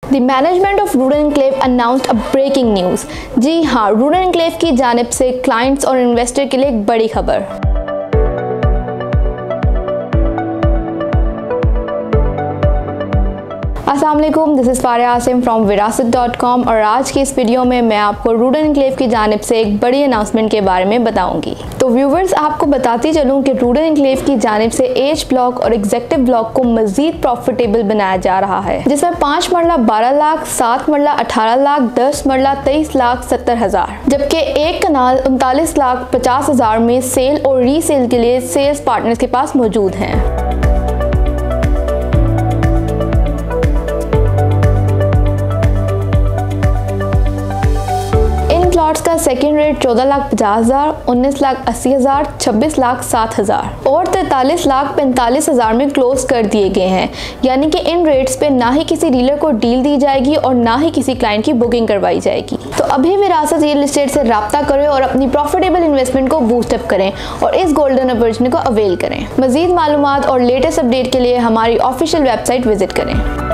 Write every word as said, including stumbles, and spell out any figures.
The management of Rudin Enclave announced a breaking news। जी हाँ, Rudin Enclave की जानिब से क्लाइंट्स और इन्वेस्टर के लिए एक बड़ी खबर। अस्सलाम वालेकुम, this is Faria Asim from Virasat dot com और आज की इस वीडियो में मैं आपको Rudin Enclave की जानिब से एक बड़ी अनाउंसमेंट के बारे में बताऊंगी। तो व्यूवर्स, आपको बताती चलूं कि Rudin Enclave की जानिब से एज ब्लॉक और एग्जेक्टिव ब्लॉक को मजीद प्रॉफिटेबल बनाया जा रहा है, जिसमें पाँच मरला बारह लाख, सात मरला अठारह लाख, दस मरला तेईस लाख सत्तर हजार, जबकि एक कनाल उनतालीस लाख पचास हजार में सेल और रीसेल के लिए सेल्स पार्टनर्स के पास मौजूद हैं। प्लॉट्स का सेकेंड रेट चौदह लाख पचास हजार, उन्नीस लाख अस्सी हजार, छब्बीस लाख सात हजार और तैंतालीस लाख पैंतालीस हजार में क्लोज कर दिए गए हैं। यानी कि इन रेट्स पे ना ही किसी डीलर को डील दी जाएगी और ना ही किसी क्लाइंट की बुकिंग करवाई जाएगी। तो अभी विरासत रियल एस्टेट से राब्ता करें और अपनी प्रॉफिटेबल इन्वेस्टमेंट को बूस्टअप करें और इस गोल्डन अपॉर्चुनिटी को अवेल करें। मजीद मालूमात और लेटेस्ट अपडेट के लिए हमारी ऑफिशियल वेबसाइट विजिट करें।